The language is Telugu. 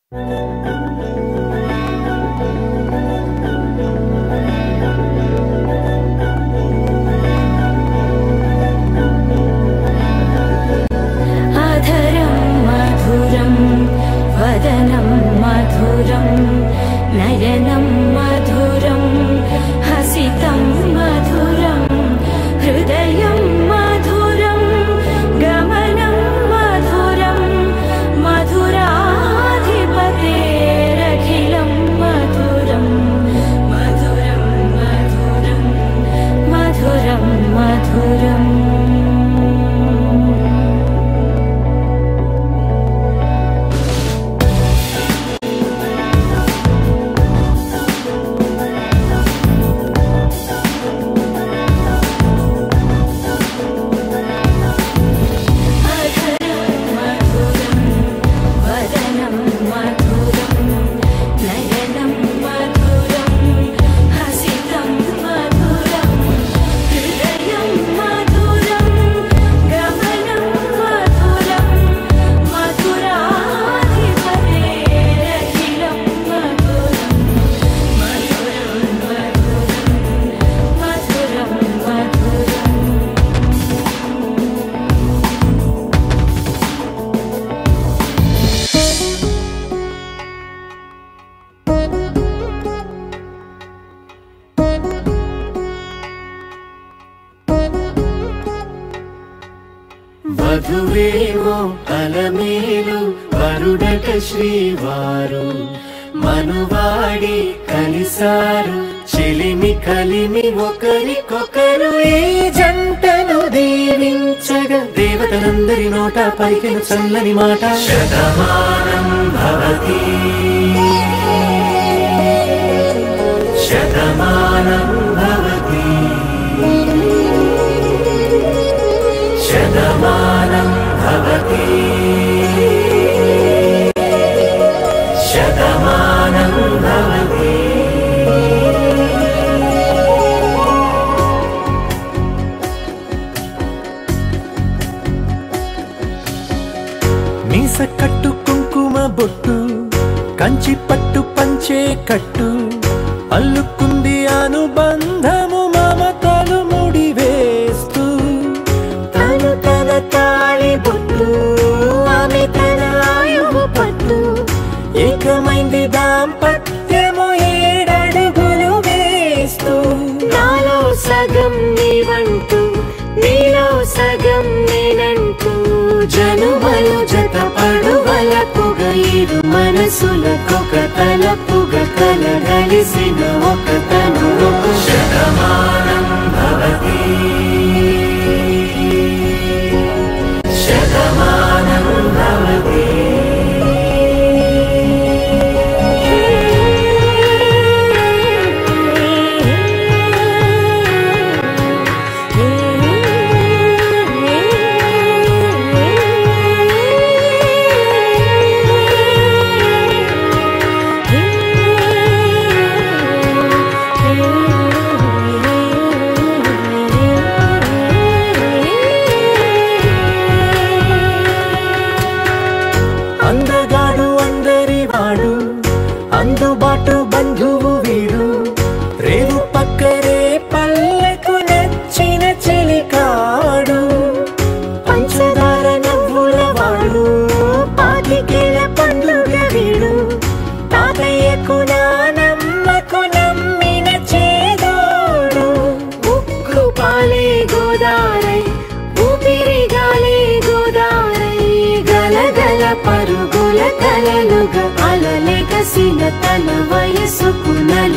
వధువేమో అలమేలు వరుడట శ్రీవారు మనువాడి కలిసారు చెలిమి కలిమి ఒకరికొకరు ఈ జంటను దీవించగా దేవతలందరి నోట పలికిన చల్లని మాట శతమానం భవతి శతమానం భవతి శతమానం భవతి శతమానం భవతి. మీస కట్టు కుంకుమ బొట్టు కంచి పట్టు పంచే కట్టు అల్లుకుంది అనుబంధము మమతలు ముడివేస్తూ తను తన తాళి బొట్టు ఆమె తన ఆయువు పట్టు ఏకమైంది దాంపత్యము 7 అడుగులు వేస్తూ నాలో సగం నీవంటూ నీలో సగం నేనంటూ జనుమలు జతపడువలపుగ ఇరు మనసులకొక తలపుగ కలగలిసిన ఒక తనువు శతమానం భవతి శతమానం భవతి. అందగాడు అందరివాడు అందుబాటు బంధువు వీడు రేవు పక్కరే పల్లెకు నచ్చిన చెలికాడు పంచదార నవ్వుల వాడు పాతికేల పండుగ వీడు తాతయ్యకు నానమ్మకు నమ్మిన చేదోడు ఉక్కు పాలే గోదారై ఊపిరి గాలే గోదారై గలగల పరుగుల కలలుగా అలలెగసిన తన వయసుకు